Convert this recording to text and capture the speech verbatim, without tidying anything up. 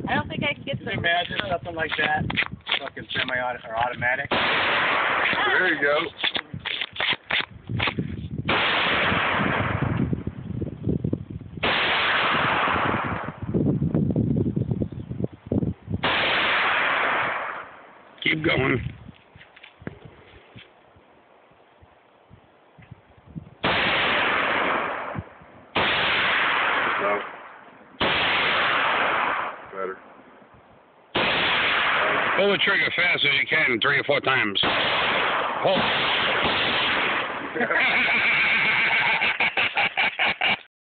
I don't think I can get Can the... you imagine something like that? Fucking semi-auto or automatic. There you go. Keep going. No. Better. Pull the trigger fast as you can, three or four times. Pull.